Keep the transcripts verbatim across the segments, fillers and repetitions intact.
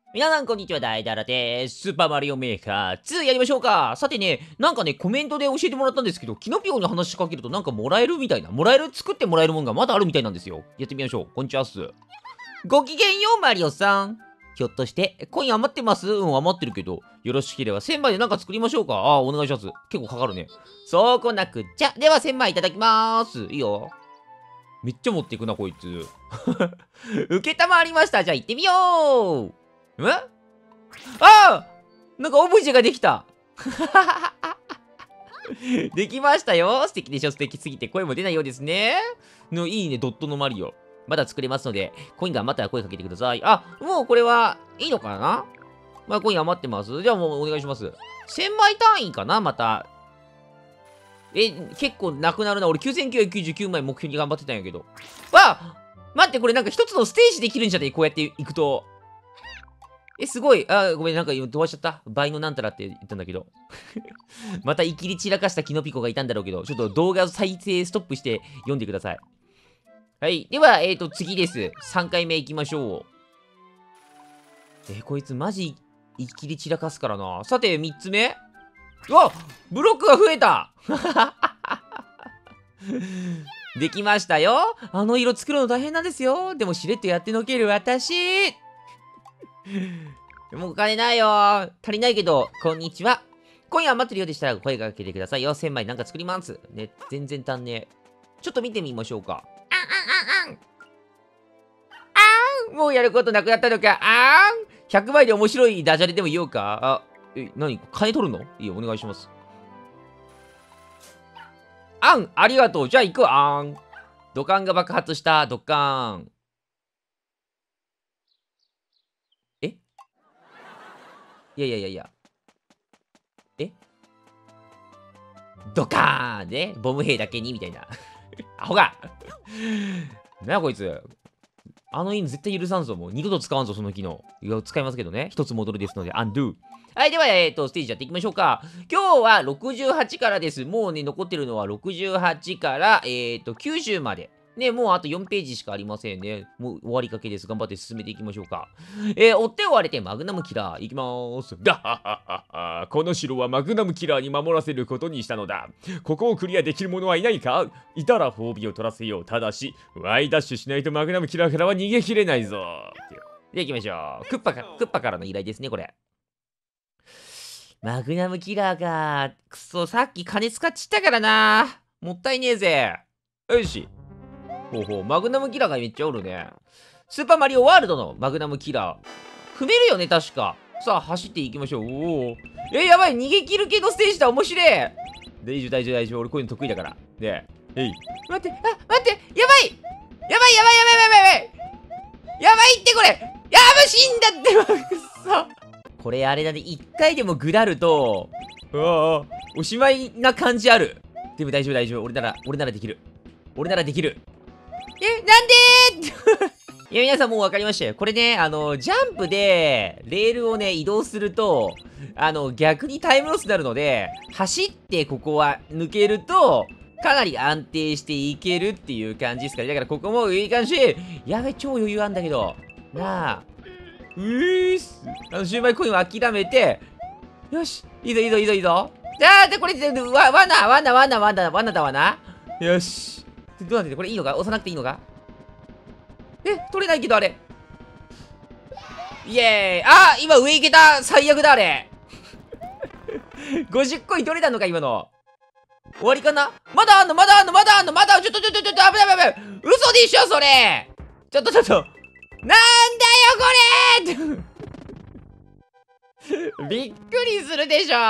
皆さんこんにちは、大だらです。スーパーマリオメーカーツーやりましょうか。さてね、なんかね、コメントで教えてもらったんですけど、キノピオに話しかけるとなんかもらえるみたいな。もらえる作ってもらえるもんがまだあるみたいなんですよ。やってみましょう。こんにちはっす。ごきげんよう、マリオさん。ひょっとして、コイン余ってます？うん、余ってるけど。よろしければせんまいでなんか作りましょうか。ああ、お願いします。結構かかるね。そうこなくっちゃ。ではせんまいいただきまーす。いいよ。めっちゃ持っていくな、こいつ。受けたまわりました。じゃあ行ってみよう。んああなんかオブジェができたできましたよ。素敵でしょ。素敵すぎて声も出ないようですね。のいいね、ドットのマリオ。まだ作れますので、コインが余ったら声かけてください。あ、もうこれはいいのかな。まあコイン余ってます。じゃあもうお願いします。せんまい単位かなまた。え、結構なくなるな。俺きゅうせんきゅうひゃくきゅうじゅうきゅうまい目標に頑張ってたんやけど。わ待って、これなんか一つのステージできるんじゃねこうやっていくと。え、すごい。あ、ごめん、なんか今飛ばしちゃった。倍のなんたらって言ったんだけど。また、いきり散らかしたキノピコがいたんだろうけど、ちょっと動画再生ストップして読んでください。はい。では、えっ、ー、と、次です。さんかいめ行きましょう。えー、こいつマジ、いきり散らかすからな。さて、みっつめ。うわブロックが増えたできましたよ。あの色作るの大変なんですよ。でも、しれっとやってのける私。もうお金ないよ。足りないけど、こんにちは。今夜余ってるようでしたら声かけてくださいよ。せんまいなんか作ります。ね、全然足んねえ。ちょっと見てみましょうか。あんあんあんあん。あんもうやることなくなったのか。あん !ひゃく 倍で面白いダジャレでも言おうか。あ、え、なに金取るのいいよ、お願いします。あんありがとう。じゃあ行くあん。土管が爆発した。ドッカーン。えいやいやいやいや。えドカーンね。ボム兵だけにみたいな。アホがなやこいつ。あの犬絶対許さんぞ。もう二度と使わんぞ、その機能。いや、使いますけどね。一つ戻るですので、アンドゥ。はい、では、えっ、ー、と、ステージやっていきましょうか。今日はろくじゅうはちからです。もうね、残ってるのはろくじゅうはちから、えっ、ー、と、きゅうじゅうまで。ね、もうあとよんページしかありませんね。もう終わりかけです。頑張って進めていきましょうか。えー、追って追われてマグナムキラー。いきまーす。だはははは。この城はマグナムキラーに守らせることにしたのだ。ここをクリアできる者はいないか？いたら褒美を取らせよう。ただし、ワイダッシュしないとマグナムキラーからは逃げきれないぞ。で、行きましょう。クッパか、クッパからの依頼ですね、これ。マグナムキラーか。くそ、さっき金使っちったからな。もったいねえぜ。よし。ほうほう、マグナムキラーがめっちゃおるね。スーパーマリオワールドのマグナムキラー。踏めるよね、確か。さあ、走っていきましょう。おお。え、やばい、逃げ切る系のステージだ。面白い。大丈夫、大丈夫、大丈夫。俺こういうの得意だから。で、えい。待って、あ、待って、やばいやばいやばいやばいやばいやばいやばいってこれやばい死んだってくっそこれあれだね、一回でもぐだると、うわぁ、おしまいな感じある。でも大丈夫大丈夫。俺なら、俺ならできる。俺ならできる。え、なんでーいや、皆さんもう分かりましたよ。これね、あの、ジャンプで、レールをね、移動すると、あの、逆にタイムロスになるので、走ってここは抜けると、かなり安定していけるっていう感じですから。だからここもいい感じ。やべ、超余裕あんだけど。なあ。うーっす。あの、シューマイコインを諦めて、よし。いいぞいいぞいいぞいいぞ。じゃあ、で、これ、わ、わな、わな、わな、わな、わなだわな。よし。どうなってるこれいいのか押さなくていいのかえ、取れないけどあれ。イエーイ。あ、今上行けた。最悪だあれ。ごじゅっこい取れたのか今の。終わりかなまだあんのまだあんのまだあんのまだちょっとちょっとちょっと危ない危ない危ない。嘘でしょそれ。ちょっとちょっと。なんだよこれびっくりするでしょ。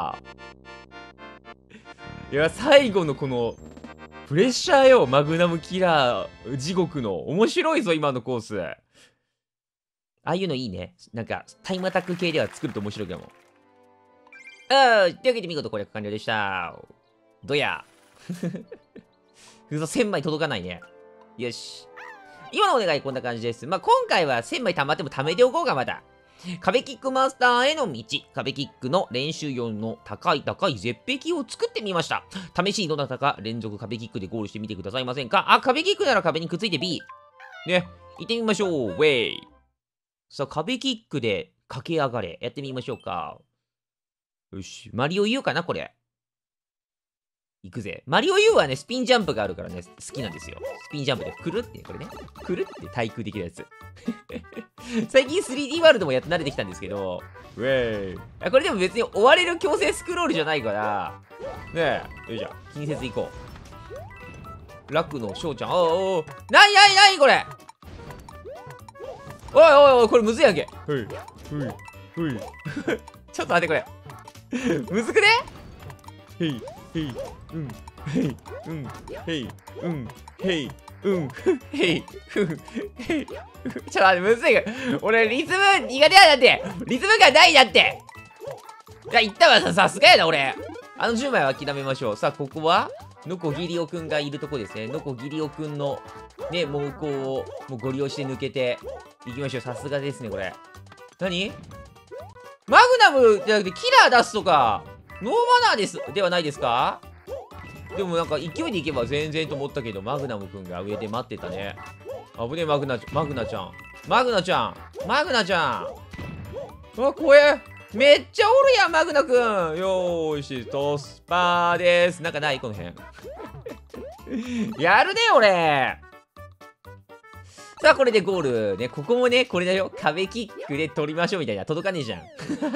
いや、最後のこの、プレッシャーよ。マグナムキラー地獄の。面白いぞ、今のコース。ああいうのいいね。なんか、タイムアタック系では作ると面白いかも。あー、というわけで見事攻略完了でした。どや。嘘せんまい届かないね。よし。今のお願いこんな感じです。まあ、今回はせんまい溜まっても貯めておこうか、まだ。壁キックマスターへの道。壁キックの練習用の高い高い絶壁を作ってみました。試しにどなたか連続壁キックでゴールしてみてくださいませんか。あ、壁キックなら壁にくっついて B。ね、行ってみましょう。ウェイ。 さあ、壁キックで駆け上がれ。やってみましょうか。よし。マリオ U かなこれ。いくぜ。マリオ U はね、スピンジャンプがあるからね、好きなんですよ。スピンジャンプでくるって、これね。くるって対空できるやつ。最近 スリーディー ワールドもやって慣れてきたんですけど、ウェーイ。あ、これでも別に追われる強制スクロールじゃないから、ねえ、よいしょ。気にせず行こう。楽の翔ちゃん、おおおなになになにこれおいおいおい、これむずいやんけ。ふい、ふい、ふい。ちょっと待って、これ。むずくねへい、へい、うん、へい、うん、へい、うん、へい、うん、へい、ふん、へい。ちょっと待って、むずいよ。俺、リズム苦手やだって。リズムがないだって。いや、言ったわ、さ、さすがやな、俺。あのじゅうまいは諦めましょう。さあ、ここはノコギリオくんがいるとこですね。ノコギリオくんの、ね、猛攻を、もうご利用して抜けていきましょう。さすがですね、これ。何マグナムじゃなくて、キラー出すとか、ノーマナーです、ではないですか？でもなんか勢いでいけば全然と思ったけど、マグナムくんが上で待ってたね。危ねえ、マグナ、マグナちゃん。マグナちゃん。マグナちゃん。うわ、怖え。めっちゃおるやん、マグナくん。よーし、突破です。なんかないこの辺。やるね、俺。さあ、これでゴール。ね、ここもね、これだよ。壁キックで取りましょうみたいな。届かねえじゃん。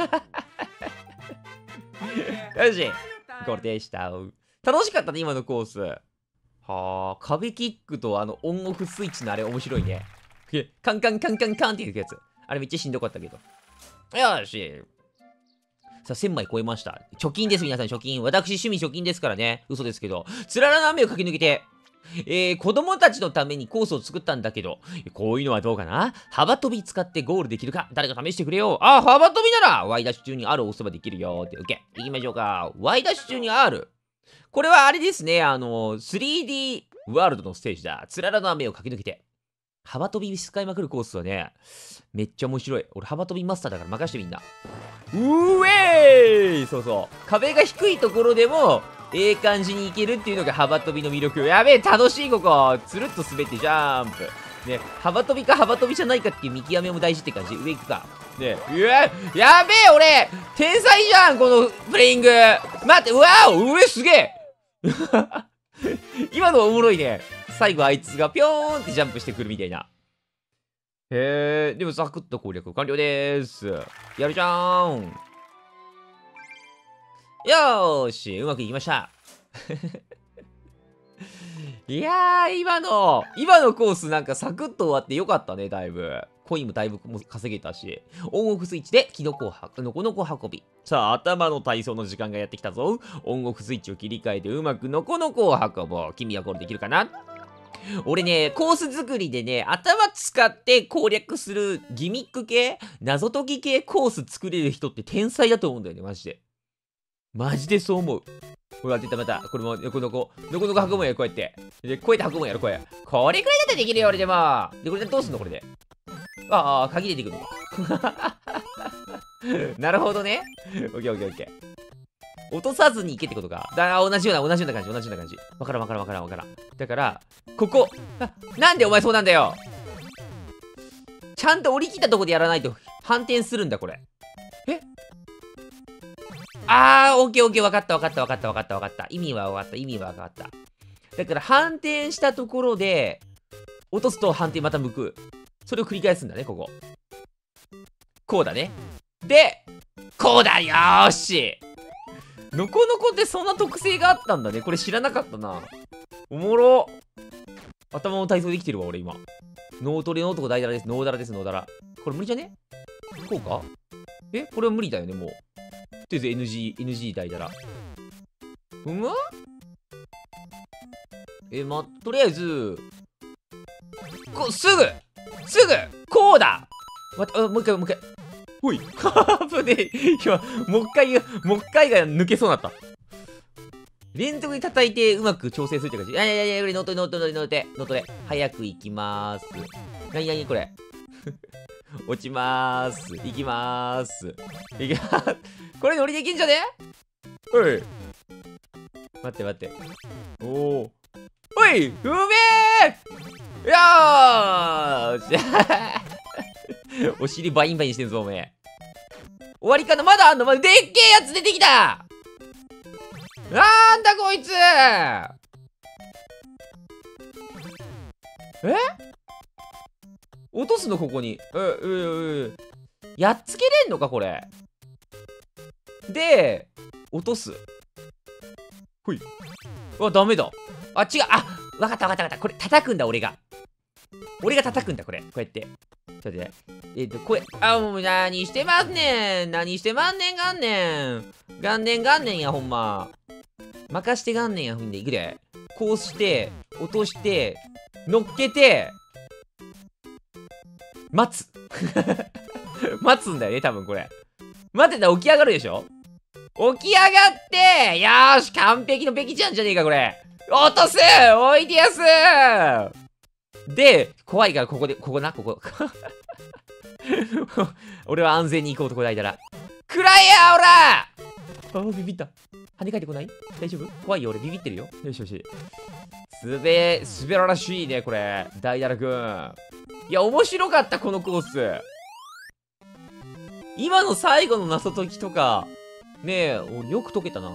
よし。ゴールでした。楽しかったね、今のコース。はあ、壁キックとあのオンオフスイッチのあれ面白いね。カンカンカンカンカンっていうやつ。あれめっちゃしんどかったけど。よし。さあ、せんまい超えました。貯金です、皆さん、貯金。私、趣味貯金ですからね。嘘ですけど。つららの雨を駆け抜けて、えー、子供たちのためにコースを作ったんだけど、こういうのはどうかな？幅跳び使ってゴールできるか誰か試してくれよ。あ、幅跳びなら Y ダッシュ中に R を押せばできるよって。オッケー。行きましょうか。Y ダッシュ中に R。これはあれですね。あの、スリーディー ワールドのステージだ。つららの雨を駆け抜けて。幅跳び使いまくるコースはね、めっちゃ面白い。俺幅跳びマスターだから任してみんな。うえーいそうそう。壁が低いところでも、ええ感じにいけるっていうのが幅跳びの魅力。やべえ、楽しいここ。つるっと滑ってジャンプ。ね、幅跳びか幅跳びじゃないかっていう見極めも大事って感じ。上行くか。ね、うわ、やべえ、俺、天才じゃん、このプレイング。待って、うわお、上すげえ。今のおもろいね。最後あいつがぴょーんってジャンプしてくるみたいな。へえ、でもサクッと攻略完了でーす。やるじゃーん。よーし、うまくいきました。いやー、今の、今のコースなんかサクッと終わってよかったね、だいぶ。コインもだいぶも稼げたし。オンオフスイッチでキノコをは、ノコノコ運び。さあ、頭の体操の時間がやってきたぞ。オンオフスイッチを切り替えてうまくノコノコを運ぼう。君はゴールできるかな？俺ね、コース作りでね、頭使って攻略するギミック系、謎解き系コース作れる人って天才だと思うんだよね、マジで。マジでそう思う。ほら、出たまた。これも、ノコノコ。ノコノコ運ぶんや、こうやって。で、こうやって運ぶんやろ、これ。これくらいだったらできるよ、俺でも。で、これでどうすんの、これで。ああ、鍵出てくるのか。なるほどね。オッケーオッケーオッケー。落とさずに行けってことか。だ同じような、同じような感じ、同じような感じ。わからんわからんわからんわからん。だから、ここ。なんでお前そうなんだよ。ちゃんと降り切ったとこでやらないと反転するんだ、これ。えあー、オッケーオッケー、わかったわかったわかったわかったわかった。意味はわかった、意味はわかった。だから反転したところで、落とすと反転また向く。それを繰り返すんだね、ここ。こうだね。で、こうだよーし。ノコノコってそんな特性があったんだね。これ知らなかったな。おもろ。頭の体操できてるわ、俺今。脳トレのとこ大ダラです。ノーダラです、ノーダラ。これ無理じゃね？こうか？えこれは無理だよね、もう。とりあえず エヌジー、エヌジー 大ダラ。うむ？え、ま、とりあえず、こ、すぐすぐこうだ待って、あ、もう一回、もう一回。ほい。危ねえ。今、もう一回、もう一回が抜けそうになった。連続で叩いてうまく調整するって感じ。いやいやいや、これノートノートノートノートノートで。早く行きまーす。なになにこれ。落ちまーす。行きまーす。行きまーす。これ乗りできんじゃね？おい。待って待って。おお。おいうめえよーしお尻バインバインしてんぞ、おめえ。終わりかな、まだあんの、まだでっけえやつ出てきた。なんだこいつ。え落とすのここに。う、う、う、やっつけれんのかこれ。で、落とす。ほい。うわ、ダメだ。あ、違う。あ、わかったわかったわかった。これ叩くんだ、俺が。俺が叩くんだ、これ。こうやって。ちょっと待って。えっと、これ、あ、もう何してますねん。何してまんねんがんねん。がんねんがんねんや、ほんま。任してがんねんや、ほんで。いくで。こうして、落として、乗っけて、待つ。待つんだよね、多分これ。待ってたら起き上がるでしょ。起き上がって、よーし、完璧のべきちゃんじゃねえか、これ。落とす置いてやすで、怖いから、ここで、ここな、ここ。俺は安全に行こうとこだいたら。くらえや、おらあー、ビビった。跳ね返ってこない？大丈夫？怖いよ、俺ビビってるよ。よしよし。すべ、すべららしいね、これ。大だらくん。いや、面白かった、このコース。今の最後の謎解きとか、ねえ、俺よく解けたな。い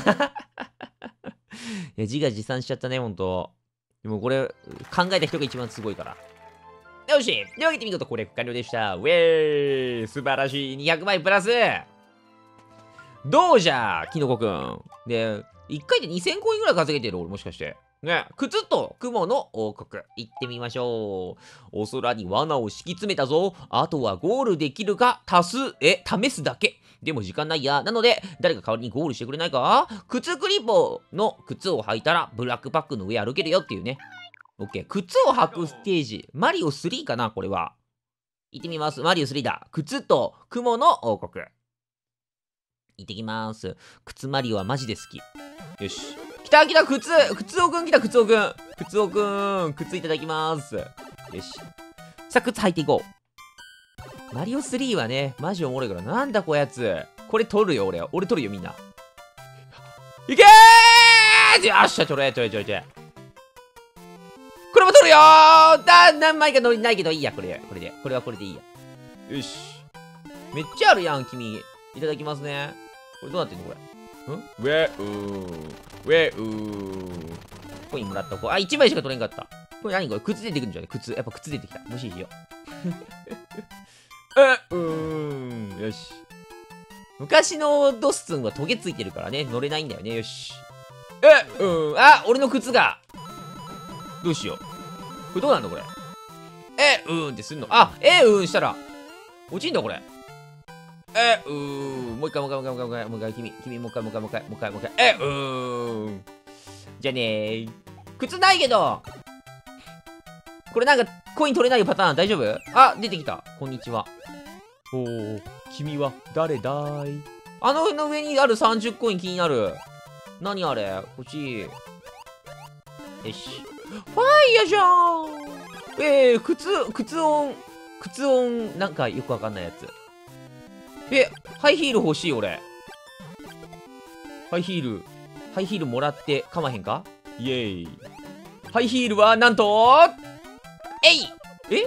や、自画自賛しちゃったね、ほんと。でもこれ、考えた人が一番すごいから。よし、というわけで見事攻略完了でした。ウェーイ、素晴らしい。にひゃくまいプラス。どうじゃ、キノコくん。で、いっかいでにせんコインぐらい稼げてる、俺もしかして。ね、靴と雲の王国、行ってみましょう。お空に罠を敷き詰めたぞ。あとはゴールできるか、足す、え、試すだけ。でも時間ないや。なので、誰か代わりにゴールしてくれないか？靴クリポの靴を履いたら、ブラックパックの上歩けるよっていうね。オッケー。靴を履くステージ。マリオスリーかなこれは。行ってみます。マリオスリーだ。靴と雲の王国。行ってきます。靴マリオはマジで好き。よし。来た来た靴靴尾くん来た靴尾くん靴尾くん靴いただきます。よし。さあ、靴履いていこう。マリオスリーはね、マジおもろいから。なんだこやつ。これ取るよ、俺。俺取るよ、みんな。いけーよっしゃ、ちょれちょれちょれちょれ。これも取るよーだ何枚か乗りないけどいいや、これ。これで。これはこれでいいや。よし。めっちゃあるやん、君。いただきますね。これどうなってんのこれ。んウェうーウェうーコインもらっとこう。あ、いちまいしか取れんかった。これ何これ靴出てくるんじゃね靴。やっぱ靴出てきた。無視しよう。えうーん。よし。昔のドッスンはトゲついてるからね。乗れないんだよね。よし。えうん。あ、俺の靴が。どうしよう。これどうなんのこれ。えうーんってすんの。あ、えうーんしたら。落ちんだこれ。えうーん。もう一回もう一回もう一回もう一回もう一回君君もう一回もう一回もう一回もう一回もう一回えうーん。じゃあねー。靴ないけどこれなんかコイン取れないパターン大丈夫？あ、出てきた。こんにちは。おー、君は誰だーい？あのの上にあるさんじゅっコイン気になる。何あれ？欲しい。よし。ファイヤじゃーん。えー、靴、靴音、靴音、なんかよくわかんないやつ。え、ハイヒール欲しい俺。ハイヒール、ハイヒールもらってかまへんか？イエーイ。ハイヒールはなんと、えいえ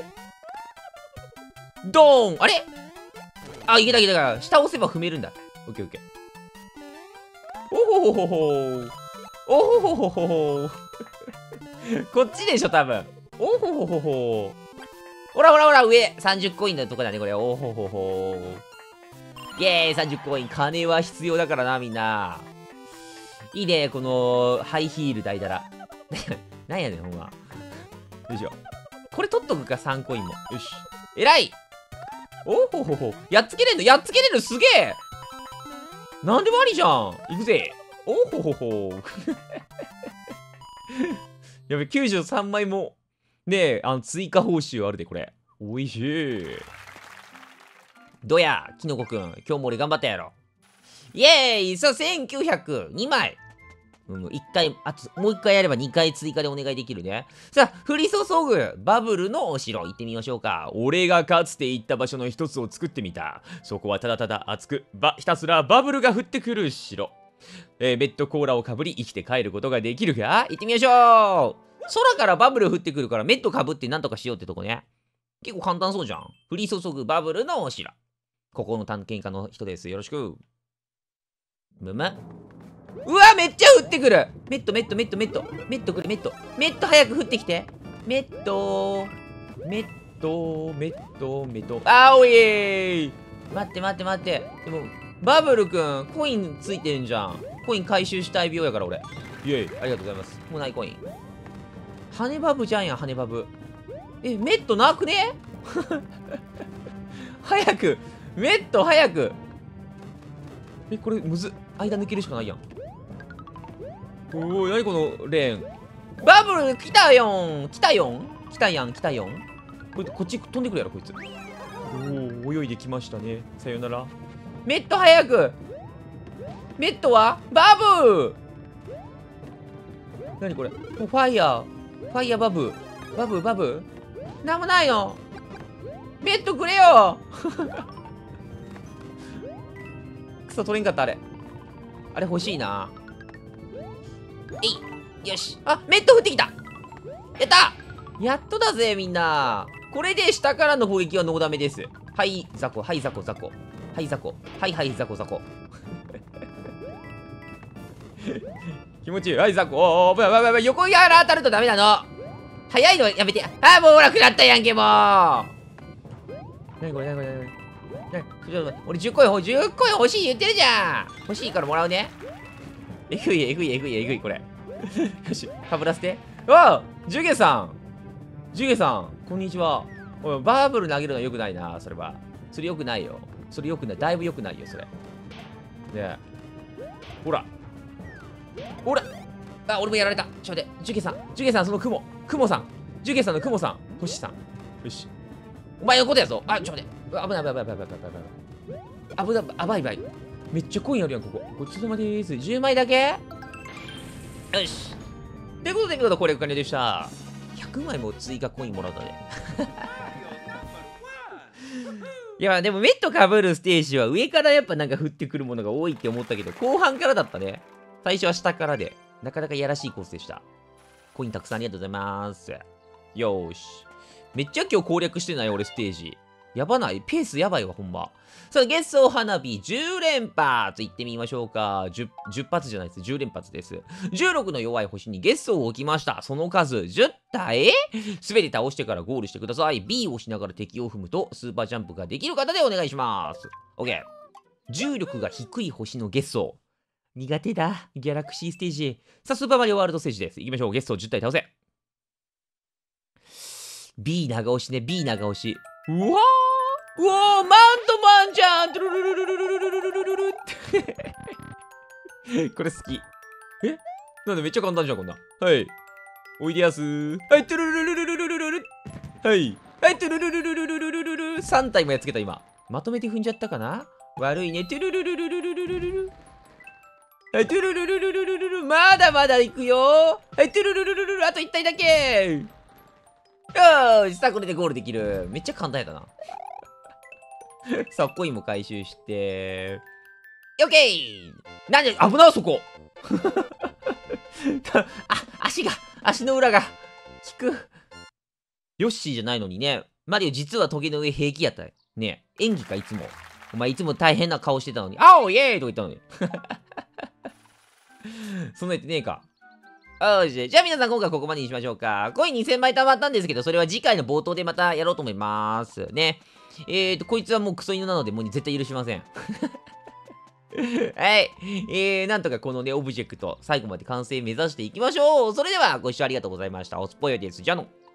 ドーンあれあ、いけたいけたから、下押せば踏めるんだ。オッケーオッケー。おほほほほおほほほほほこっちでしょ、多分。おほほほほほらほらほら、上さんじゅっコインのとこだね、これ。おほほほイェーイ !さんじゅっコイン。金は必要だからな、みんな。いいね、この、ハイヒール代だら。なんやねん、ほんま。よいしょ。これ取っとくか、さんコインも。よし。えらいおほほほ。やっつけれんのやっつけれるすげえなんでもありじゃん行くぜおほほほやべ、きゅうじゅうさんまいも、ねえ、あの、追加報酬あるで、これ。おいしい。どや、キノコくん。今日も俺頑張ったやろ。イエーイさあ、せんきゅうひゃくにまい。うん、一回、あと、もう一回やればにかい追加でお願いできるね。さあ、降り注ぐバブルのお城行ってみましょうか。俺がかつて行った場所の一つを作ってみた。そこはただただ熱く、ば、ひたすらバブルが降ってくる城。えー、ベッドコーラをかぶり生きて帰ることができるか行ってみましょう。空からバブル降ってくるからメットかぶってなんとかしようってとこね。 結構簡単そうじゃん。降り注ぐバブルのおしら。ここの探検家の人です。よろしく。むむ。うわ、めっちゃ降ってくる。メット、メット、メット、メット。メットくれ、メット。メット早く降ってきて。メット。メット、メット、メット。あーおいー。待って待って待って。でも、バブルくん、コインついてるんじゃん。コイン回収したい病やから俺。イェイ。ありがとうございます。もうないコイン。羽バブじゃんや、羽バブ。え、メットなくね早く。メット早く。え、これむずっ。間抜けるしかないやん。おお、なにこのレーン。バブル来たよん。来たよん。来たやん、来たよん。これこっち飛んでくるやろ、こいつ。おお、泳いできましたね。さよなら。メット早く。メットはバブー。なにこれ。もうファイヤー。ファイヤーバブ。バブ、バブ。なんもないよ。メットくれよ。くそ、取れんかった、あれ。あれ欲しいな。えい。よし。あ、メット降ってきた。やったやっとだぜ、みんな。これで下からの砲撃はノーダメです。はい、ザコ。はい、ザコ、ザコ。はい、ザコ。はい、はい、ザコ、ザコ。気持ちいい。はい、ザコ。おー、ぶやばいやばい。横から当たるとダメなの。早いのやめて。あー、もうほら、食らったやんけ、もう。なにこれ、なにこれ、なにこれ。ちょっと待って、俺じゅっコイン、じゅっコイン欲しい言ってるじゃん。欲しいからもらうね。えぐい、えぐい、えぐい、えぐい、これ。よし、かぶらせて。うわジュゲさん。ジュゲさん、こんにちは。おい、バーブル投げるのよくないな、それは。それよくないよ。それよくない。だいぶよくないよ、それ。ねえ。ほら。ほら。あ、俺もやられた。ちょっと待って。ジュゲさん。ジュゲさん、その雲。雲さん。ジュゲさんの雲さん。星さん。よし。お前のことやぞ。あ、ちょっと待って。危ない、危ない、危ない、危ない、危ない。危ない、危ない、危ない。めっちゃコインあるやん、ここ。ごちそうさまでーす。じゅうまいだけよし。ということで、見事これお金でした。ひゃくまいも追加コインもらったね。いや、でもメットかぶるステージは上からやっぱなんか降ってくるものが多いって思ったけど、後半からだったね。最初は下からで、なかなかやらしいコースでした。コインたくさんありがとうございます。よーし。めっちゃ今日攻略してない俺ステージ。やばないペースやばいわ、ほんま。さあ、ゲスト花火じゅう連発いってみましょうか。10, じゅっ発じゃないです。じゅう連発です。じゅうろくの弱い星にゲストを置きました。その数じゅう体すべて倒してからゴールしてください。ビー を押しながら敵を踏むとスーパージャンプができる方でお願いします。OK。重力が低い星のゲスト。苦手だ。ギャラクシーステージ。さあ、スーパーマリオワールドステージです。行きましょう。ゲストをじゅう体倒せ。B 長押しね。B 長押し。うわーうわーマントマンじゃんトゥルルルルルルルルルルルルルこれ好き。えなんでめっちゃ簡単じゃん、こんな。はい。おいでやすー。はい、トゥルルルルルルルルルはい。はい、トゥルルルルルルルルルルさん体もやっつけた、今。まとめて踏んじゃったかな悪いね。トゥルルルルルルルルルルはい、トゥルルルルルルルルまだまだ行くよはい、トゥルルルルルルあといち体だけよーし、さあこれでゴールできる。めっちゃ簡単やったな。さあ、コインも回収して。オッケーなんで、危なそこあ、足が、足の裏が、効く。ヨッシーじゃないのにね。マリオ実はトゲの上平気やったよ。ねえ、演技かいつも。お前いつも大変な顔してたのに。あおイエーイとか言ったのに。そんな言ってねえか。よし。じゃあ皆さん今回ここまでにしましょうか。コインにせんまい貯まったんですけど、それは次回の冒頭でまたやろうと思います。ね。えーと、こいつはもうクソ犬なので、もう絶対許しません。はい。えー、なんとかこのね、オブジェクト、最後まで完成目指していきましょう。それでは、ご視聴ありがとうございました。おすぽよです。じゃあの。